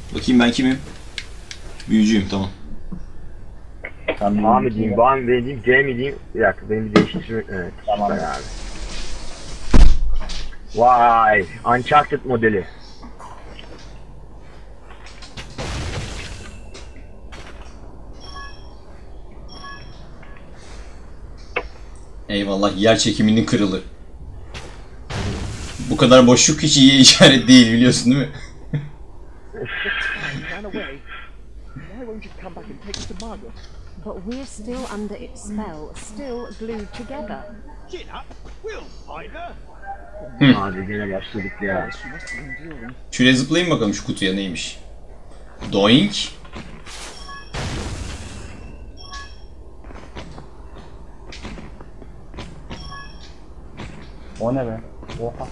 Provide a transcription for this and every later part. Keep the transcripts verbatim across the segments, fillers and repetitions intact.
Bakayım ben kimim? Büyücüyüm, tamam. A mı diyeyim, B mi diyeyim, C mi diyeyim? Bir dakika, benim bir değiştirme... Evet, tamam abi. Vay, Uncharted modeli. Eyvallah, yer çekiminin kralı. Bu kadar boşluk hiç iyi işaret değil, biliyorsun değil mi? But we're still under its spell, still glued together. Hadi gene başladık ya. Şuraya zıplayayım bakalım şu kutuya neymiş. Doink. O ne be? Oha.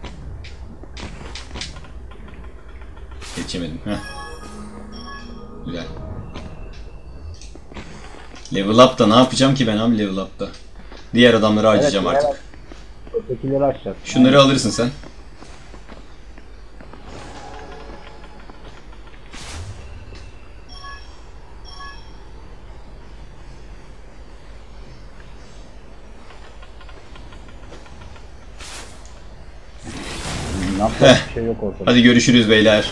Geçemedim. Heh. Güzel. Level up'ta ne yapacağım ki ben abi level up'ta? Diğer adamları harcayacağım Evet, artık. Ötekileri açacağız. Şunları alırsın sen. Ne yapacak bir şey yok ortada. Hadi görüşürüz beyler.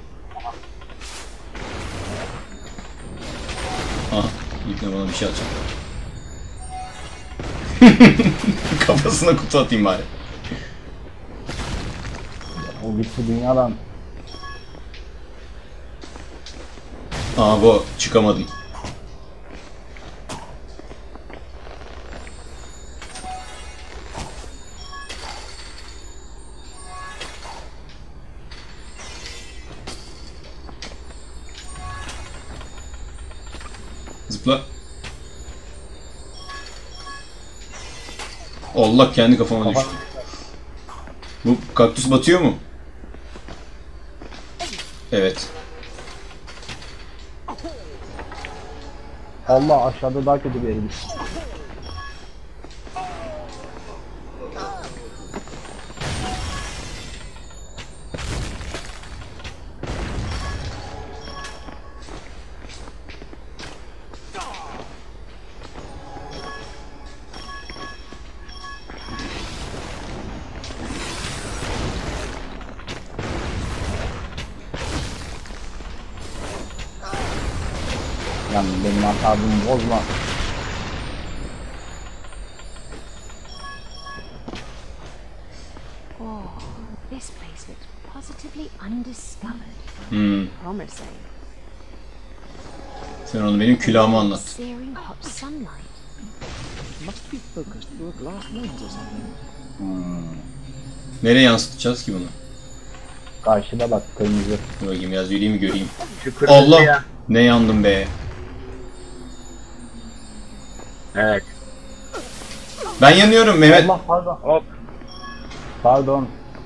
Ah, İbne bana bir şey atacak. Kafasına kutu atayım bari. O gitti dünyadan. Aa bu çıkamadım. Zıpla. Allah kendi kafama düştü. Bu kaktüs batıyor mu? Evet. Allah, aşağıda daha kötü bir yere düştü. Yani benim asabımı bozma. Oh, this place looks positively undiscovered. Hmm. Promising. Sen onu benim külahıma anlat. Searing hot sunlight. Must be focused through a glass lens or something. Hmm. Nereye yansıtacağız ki bunu? Karşıda bak, kırmızı. Dur bakayım biraz yürüyeyim göreyim. Şu kırmızı Allah! ya. Ne yandım be. Evet. Ben yanıyorum Mehmet. Allah, pardon. Hop. Pardon.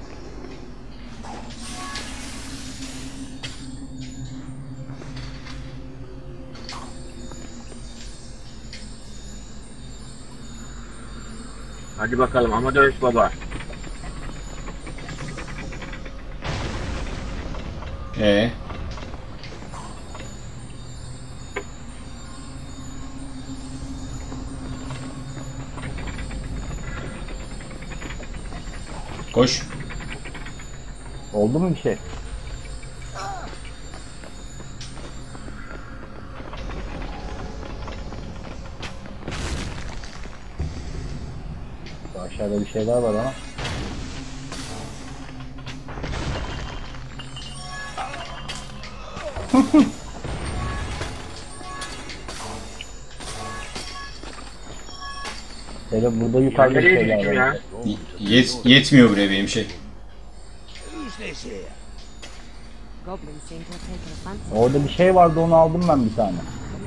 Hadi bakalım Amadeus baba. Ee. Koş. Oldu mu bir şey? Aşağıda bir şeyler var ama. Böyle burada yukarıda Nereye şeyler düştüm var. ya? Yet, yetmiyor buraya benim şey. Goblins seem to have taken a fancy. Orada bir şey vardı, onu aldım ben bir tane.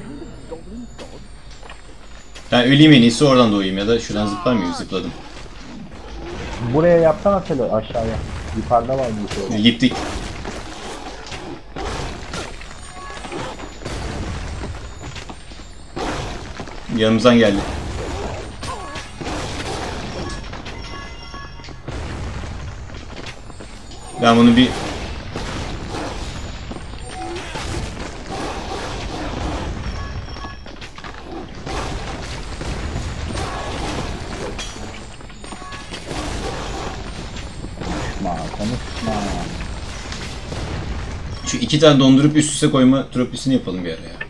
Ben öleyim en iyisi oradan doğayım ya da şuradan zıplar mıyım? Zıpladım. Buraya yapsana şöyle aşağıya. Yukarıda var bir şey. Gittik. Yanımızdan geldi. Ben bunu bir Konuşma. Şu iki tane dondurup üst üste koyma tropisini yapalım bir ara ya.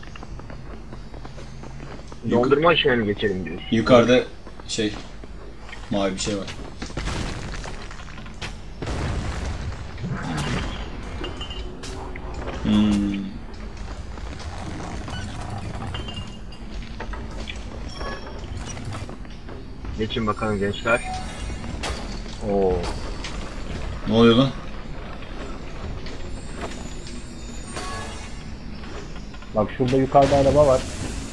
Dondurma işine mi geçelim diyorsun? Yukarıda şey mavi bir şey var. Hmm. Geçin bakalım gençler. Oo. Ne oluyor lan? Bak şurada yukarıda araba var.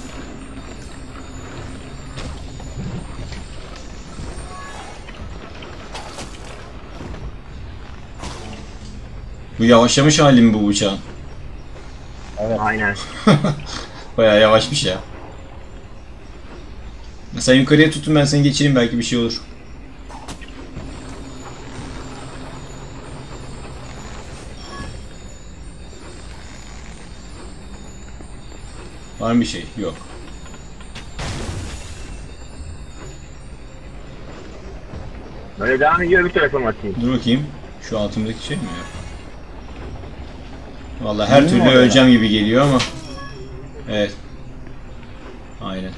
Bu yavaşlamış hali mi bu uçağın? Evet. Aynen. Bayağı yavaşmış ya. Sen yukarıya tutun, ben seni geçireyim, belki bir şey olur. Var mı bir şey? Yok. Böyle devam ediyor, bir tarafa mı atayım? Dur bakayım. Şu altımdaki şey mi ya? Vallahi her Değil mi türlü orada? öleceğim gibi geliyor ama. Evet. Aynen.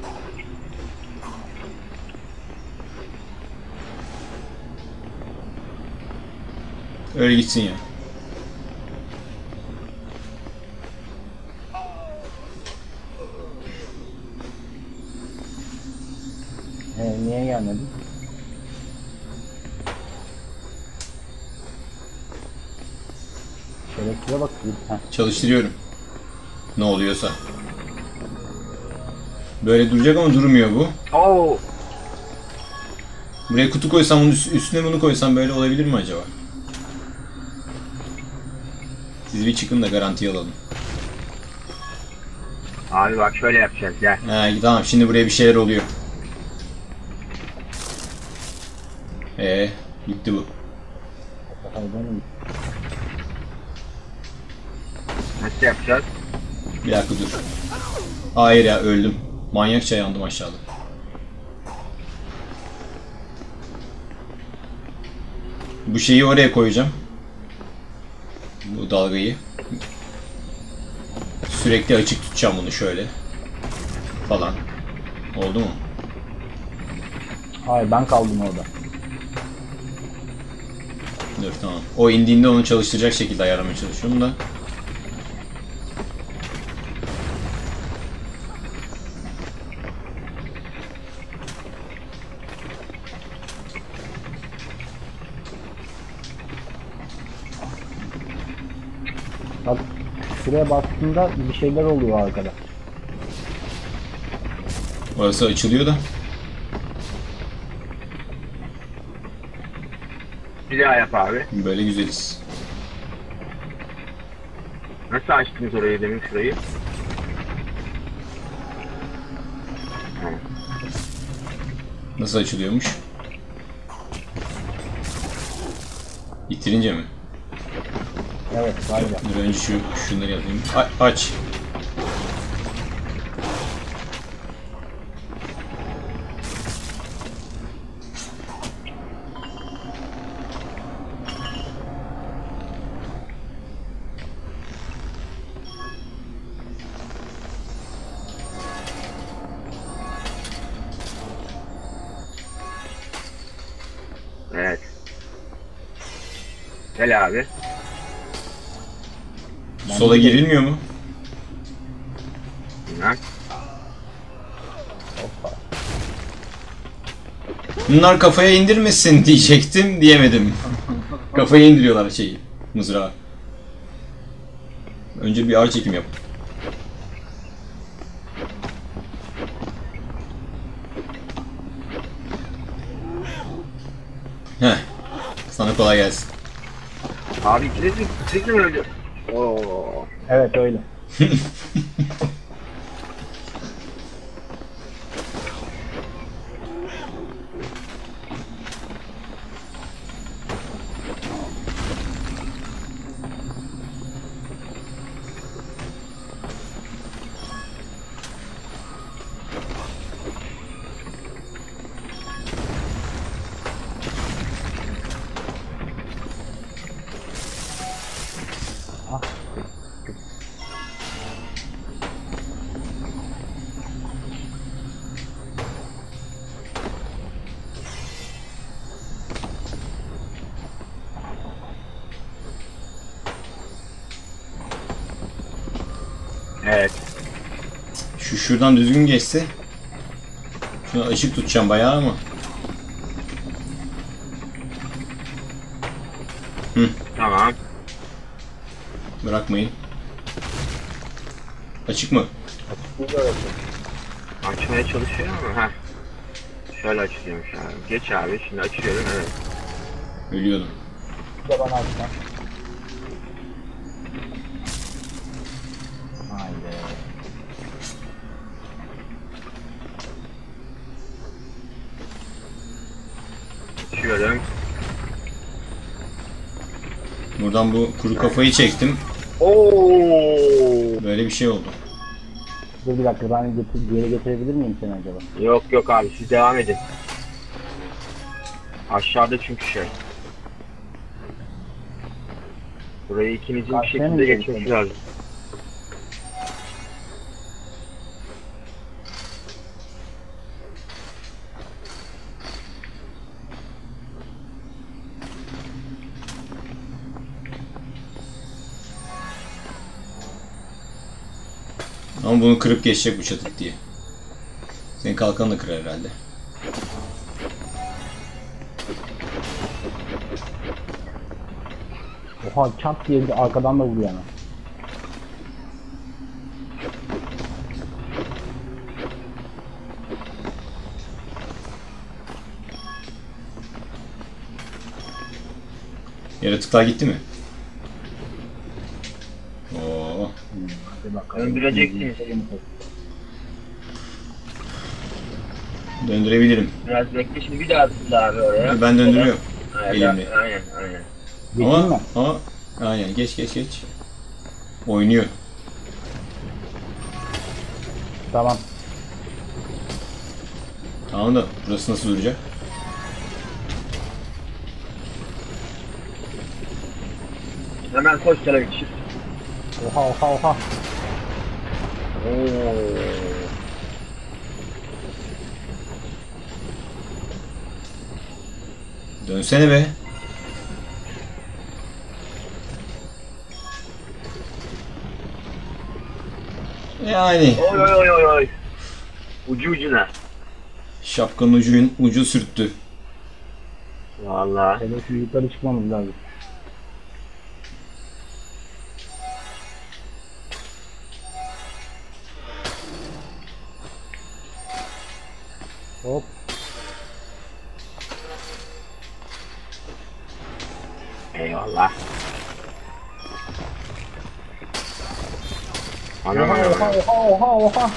Öyle gitsin ya. He, niye gelmedin? Şerefsize bak. Heh. Çalıştırıyorum. Ne oluyorsa. Böyle duracak ama durmuyor bu. Oo. Buraya kutu koysam, bunun üst- üstüne bunu koysam böyle olabilir mi acaba? Siz bir çıkın da garanti alalım. Abi bak şöyle yapacağız, gel. He, tamam, şimdi buraya bir şeyler oluyor. Eee gitti bu. Hayvan. Nasıl yapacağız? Bir dakika dur. Hayır ya, öldüm. Manyakça yandım aşağıda. Bu şeyi oraya koyacağım. Bu dalgayı. Sürekli açık tutacağım bunu şöyle. Falan. Oldu mu? Hayır, ben kaldım orada. Dur, tamam. O indiğinde onu çalıştıracak şekilde ayarlamaya çalışıyorum da. Bak şuraya bastığında bir şeyler oluyor arkada. Orası açılıyor da. Bir daha yap abi. Böyle güzeliz. Nasıl açtınız orayı demin şurayı? Nasıl açılıyormuş? İttirince mi? Evet, var ya. Dur önce şu şunları yapayım. A- aç. Evet. Gel abi. Sola girilmiyor mu? Bilmem. Bunlar kafaya indirmesin diyecektim, diyemedim. Kafaya indiriyorlar şeyi, mızrağı. Önce bir ağır çekim yap. Heh. Sana kolay gelsin. Abi ikiniz mi? Siz mi öldü? Oo. Evet öyle. Ah. Evet. Şu şuradan düzgün geçse. Şuna ışık tutacağım bayağı ama. Tamam. Bırakmayın. Açık mı? Açmaya çalışıyor ama ha. Şöyle açılıyormuş abi. Geç abi, şimdi açıyorum, evet. Ölüyordum. Bir de bana açma. Haydi. Açıyorum. Buradan bu kuru kafayı çektim. Oo. Böyle bir şey oldu. Dur bir dakika, ben getir, geri getirebilir miyim seni acaba? Yok yok abi, siz devam edin. Aşağıda çünkü şey. Burayı ikinizin bir Karşıya mı şekilde geçelim? geçmesi lazım. Ama bunu kırıp geçecek bu çatık diye. Senin kalkanı da kırar herhalde. Oha, çat diye bir arkadan da vuruyor yani. Yaratıklar gitti mi? Oo. Hadi bakalım. Öldüreceksiniz. Döndürebilirim. Biraz bekle, şimdi bir daha atıldı abi oraya. Ben döndürüyorum. Aynen, Elimle. aynen, aynen. Geçeyim Ama, mi? ama aynen geç geç geç. Oynuyor. Tamam. Tamam da burası nasıl duracak? Hemen koş televizyon. Oha oha oha. Oo. Dönsene be. Yani Oy oy oy oy oy. Ucu ucuna. şapkanın ucun ucu sürttü. Vallahi. Hele şu yukarı çıkmamız lazım. Hop. Eyvallah. Ana Oha ana oha ana. oha oha oha.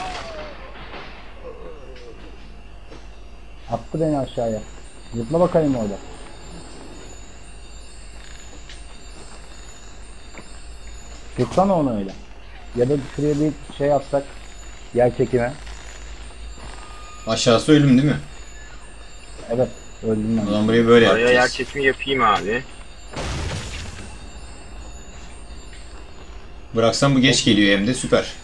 Attı beni aşağıya. Zıpla bakayım orada. Tutsana onu öyle. Ya da şuraya bir şey yapsak. Yer çekimi. Aşağısı ölüm değil mi? Evet. Öldüm ben. Ulan burayı böyle Oraya yer yapacağız. çekimi yapayım abi. Bıraksam bu geç geliyor hem de süper.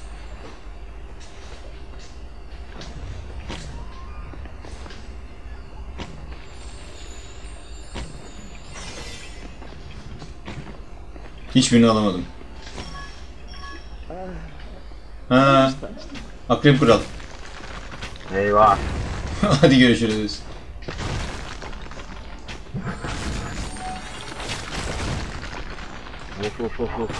Hiçbirini alamadım. Ha, akrep kural. Eyvah. Hadi görüşürüz. Of of of of.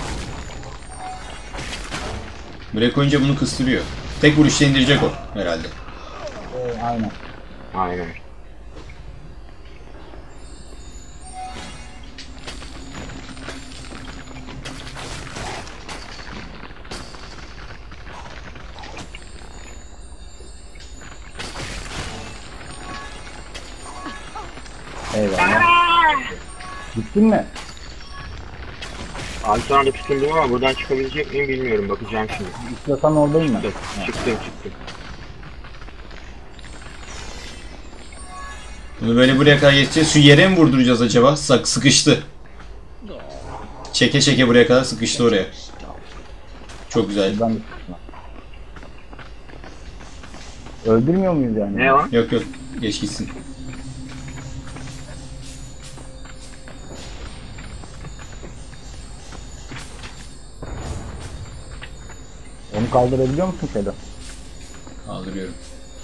Buraya koyunca bunu kıstırıyor. Tek vuruşta indirecek o herhalde. Ee, aynen. Aynen. Eyvallah. Gittin mi? Abi şu anda tutundum ama buradan çıkabilecek miyim bilmiyorum. Bakacağım şimdi. İstiyorsan oradayım ben. Çıktım, çıktım, çıktım. Bunu böyle buraya kadar geçeceğiz. Şu yere mi vurduracağız acaba? Sak sıkıştı. çeke çeke buraya kadar sıkıştı oraya. Çok güzel. Ben de sıkışma. Öldürmüyor muyuz yani? Ne o? Yok yok. Geç gitsin. Onu kaldırabiliyor musun Sedo? Kaldırıyorum.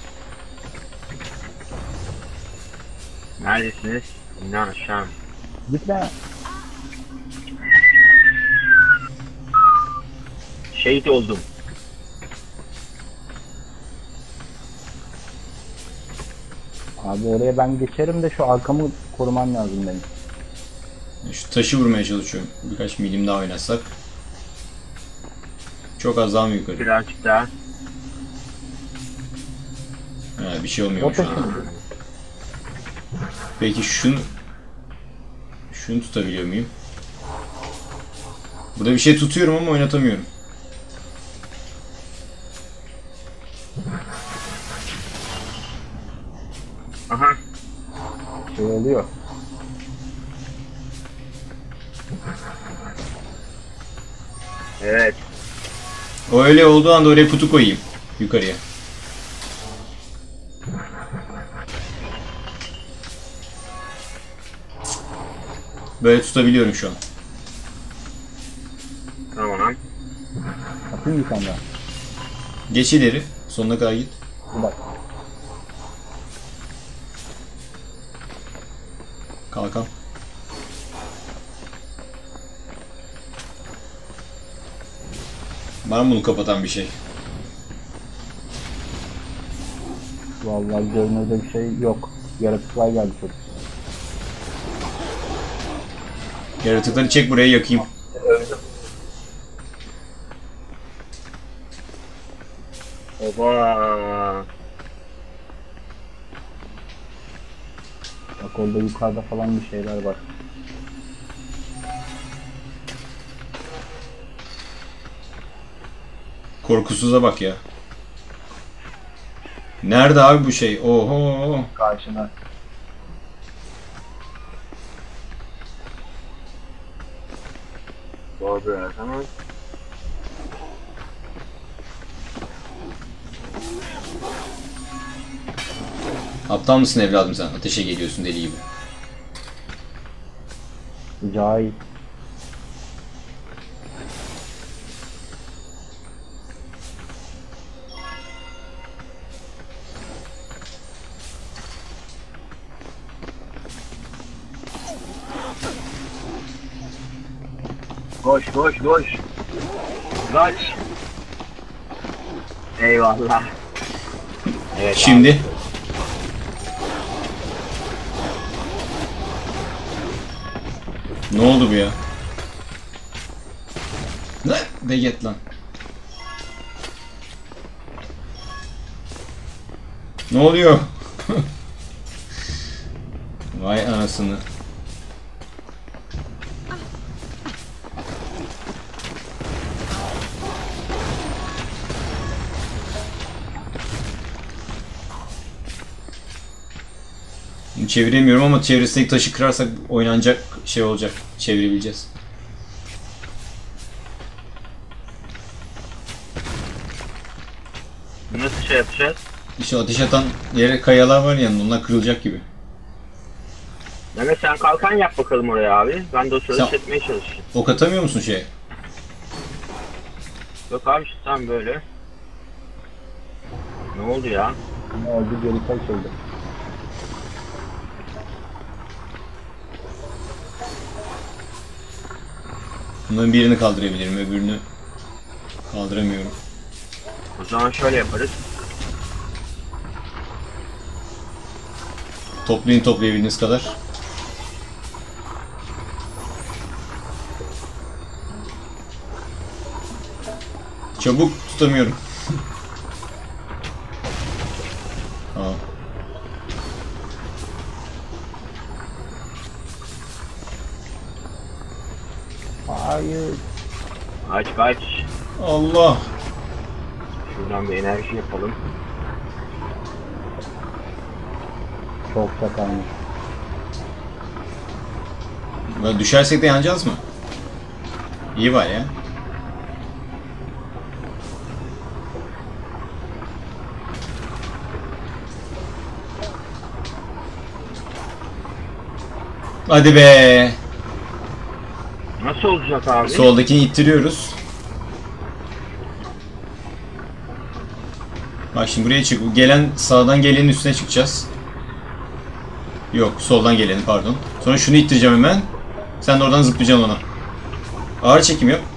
Neredesiniz? İnan aşağı. Gitme. Şehit oldum. Abi oraya ben geçerim de şu arkamı korumam lazım benim. Şu taşı vurmaya çalışıyorum. Birkaç milim daha oynatsak. Çok az daha mı yukarı? Birazcık daha. Ha, bir şey O olmuyor şu taşı an. mı? Peki şunu şunu tutabiliyor muyum? Burada bir şey tutuyorum ama oynatamıyorum. Aha. Şey oluyor. Evet. O öyle olduğu anda oraya kutu koyayım. Yukarıya. Böyle tutabiliyorum şu an. Tamam. Atayım bir tane daha. Geç ileri. Sonuna kadar git. Bir bak. Kalkan. Var mı bunu kapatan bir şey? Vallahi görünürde bir şey yok. Yaratıklar geldi çok. Yaratıkları çek buraya yakayım. Oba. Bak orada yukarıda falan bir şeyler var. Korkusuza bak ya. Nerede abi bu şey? Oho. Karşına. Doğru ya, tamam. Aptal mısın evladım sen? Ateşe geliyorsun deli gibi. Cahil. Koş koş koş. Kaç. Eyvallah. Evet. Şimdi. Ne oldu bu ya? Ne? Beget lan. Ne oluyor? Vay anasını. Bunu çeviremiyorum ama çevresindeki taşı kırarsak oynanacak şey olacak. Çevirebileceğiz. Nasıl şey yapacağız? İşte ateş atan yere kayalar var yanında, onlar kırılacak gibi. Mehmet sen kalkan yap bakalım oraya abi. Ben de o sırada Sen- çekmeye çalışayım. Ok atamıyor musun şeye? Yok abi işte tam böyle. Ne oldu ya? Ne oldu? Geri kaçıldı. Bunların birini kaldırabilirim, öbürünü kaldıramıyorum. O zaman şöyle yaparız. Toplayın toplayabildiğiniz kadar. Çabuk tutamıyorum. Aa. Hayır. Kaç kaç. Allah. Şuradan bir enerji yapalım. Çok şakaymış. Böyle düşersek de yanacağız mı? İyi var ya. Hadi be. Nasıl olacak abi? Soldakini ittiriyoruz. Bak şimdi buraya çık. Gelen sağdan gelenin üstüne çıkacağız. Yok, soldan geleni pardon. Sonra şunu ittireceğim hemen. Sen de oradan zıplayacaksın ona. Ağır çekim yap.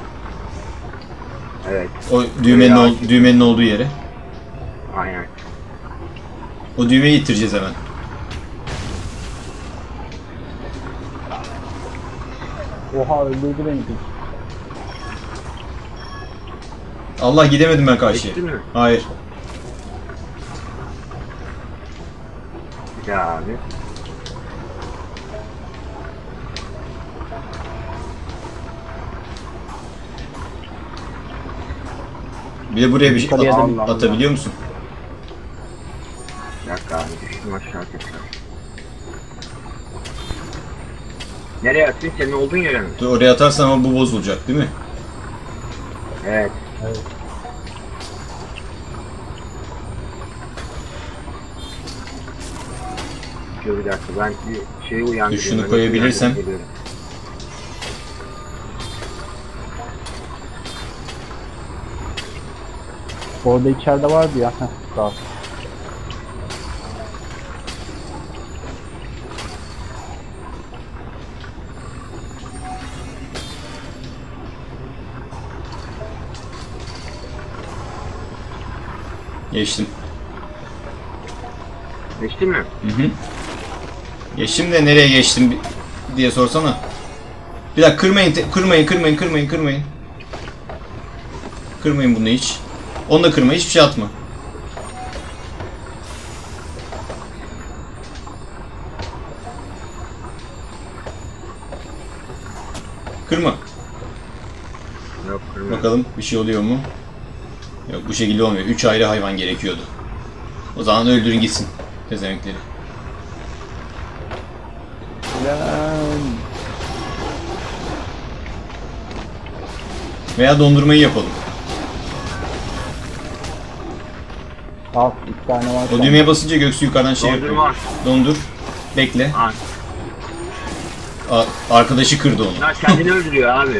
Evet. O düğmenin ol, düğmenin olduğu yere. Aynen. O düğmeyi ittireceğiz hemen. Oha öldürdü beni. Allah gidemedim ben karşıya. Geçtin mi? Hayır. Ya abi. Bir de buraya bir şey Yukarıya at- da- atabiliyor musun? Bir dakika abi. Düştüm aşağı tekrar. Nereye atayım? Senin olduğun yere mi? Dur, oraya atarsan ama bu bozulacak değil mi? Evet. Evet. Dur bir dakika. Ben bir şeyi uyandırayım. Dur, şunu Ben koyabilirsem. uyandırıp geliyorum. Orada içeride vardı ya. Heh, sağ ol. Geçtim. Geçtin mi? Hı hı. Geçtim de nereye geçtim bi- diye sorsana. Bir dakika kırmayın, te- kırmayın, kırmayın, kırmayın, kırmayın. Kırmayın bunu hiç. Onu da kırma, hiçbir şey atma. Kırma. Yok kırmızı. Bakalım bir şey oluyor mu? Yok, bu şekilde olmuyor. Üç ayrı hayvan gerekiyordu. O zaman öldürün gitsin tezemekleri. Lan. Veya dondurmayı yapalım. Al iki tane var. O düğmeye basınca Göksu yukarıdan şey yapıyor. Dondurma. Dondur. Bekle. Ha. A- arkadaşı kırdı onu. Ya kendini öldürüyor abi.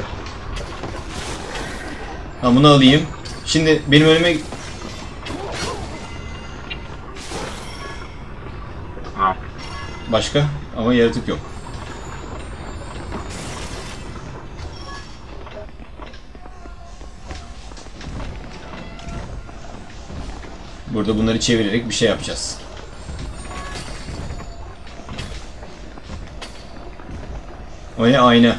Ha, bunu alayım. Şimdi benim önüme... Ha. Başka? Ama yaratık yok. Burada bunları çevirerek bir şey yapacağız. O ne? Ayna.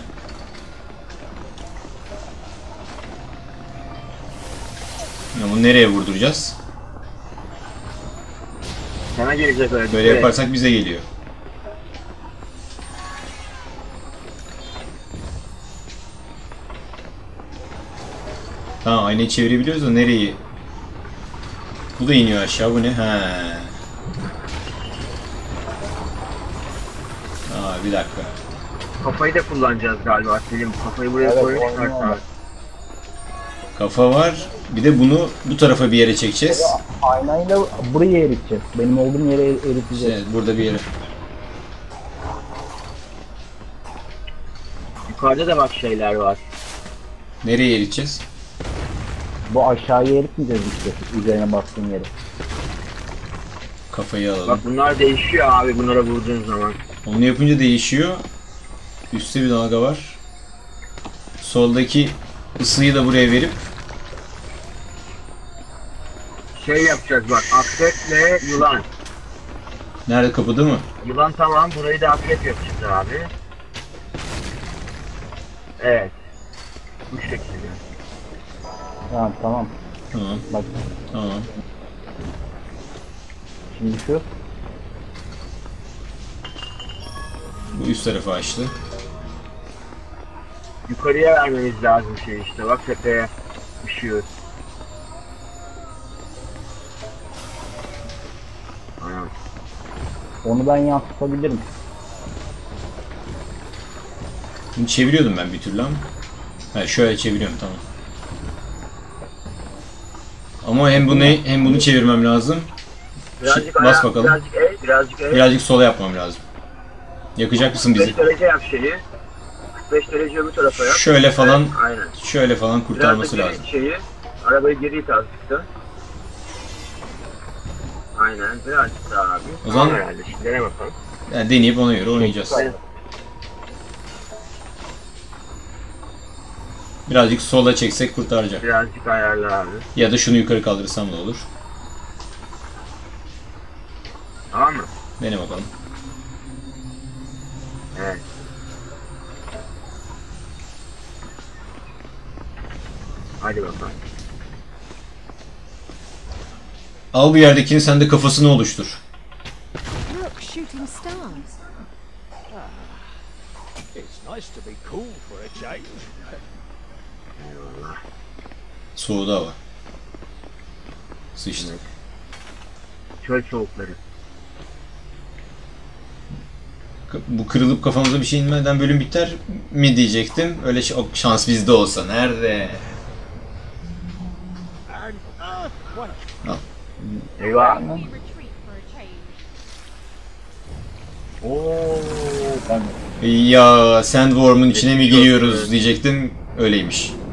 Ya bunu nereye vurduracağız? Sana gelecek öyle. Böyle yaparsak bize geliyor. Tamam, aynayı çevirebiliyoruz da nereyi? Bu da iniyor aşağı, bu ne? Ha. Aa, bir dakika. Kafayı da kullanacağız galiba Selim. Kafayı buraya Evet, koymuşlar. oynuyor. Abi. Kafa var. Bir de bunu bu tarafa bir yere çekeceğiz. Aynayla buraya eriteceğiz. Benim olduğum yere er- eriteceğiz. İşte burada bir yere. Yukarıda da bak şeyler var. Nereye eriteceğiz? Bu aşağıya eritmeyeceğiz işte. Üzerine bastığın yere. Kafayı alalım. Bak bunlar değişiyor abi bunlara vurduğun zaman. Onu yapınca değişiyor. Üstte bir dalga var. Soldaki ısıyı da buraya verip Şey yapacağız bak, akreple yılan. nerede, kapıda mı? Yılan tamam, burayı da akrep yapacağız abi. Evet. Bu şekilde. Ha, tamam. Tamam. Bak Tamam. şimdi şu. Bu üst tarafı açtı. Yukarıya vermemiz lazım şey işte, bak tepeye ışıyor. Aynen. Onu ben yansıtabilirim. Bunu çeviriyordum ben bir türlü ama. Ha, şöyle çeviriyorum, tamam. Ama hem bunu hem bunu çevirmem lazım. Birazcık Bas ayağa, bakalım. birazcık eğ, birazcık eğ. Birazcık sola yapmam lazım. Yakacak mısın kırk bizi? beş derece yap şeyi. kırk beş derece öbür tarafa yap. Şöyle falan, Evet, aynen. şöyle falan kurtarması Biraz da lazım. şeyi, arabayı geri it azıcık. Aynen, birazcık daha abi. O zaman- Tamam herhalde, şimdi dene bakalım. Yani deneyip ona göre oynayacağız. Birazcık sola çeksek kurtaracak. Birazcık ayarla abi. Ya da şunu yukarı kaldırırsam da olur. Tamam mı? Dene bakalım. Evet. Hadi bakalım. Al bu yerdekini, sen de kafasını oluştur. Look, shooting stars. It's nice to be cool for a change. Soğudu hava. Sıçtı. Çöl soğukları. K- Bu kırılıp kafamıza bir şey inmeden bölüm biter mi diyecektim. Öyle ş- o şans bizde olsa. Nerede? An earthquake. Eyvah. We retreat for a change. Oo. Ben Ya Sandworm'un içine mi giriyoruz diyecektim. Öyleymiş.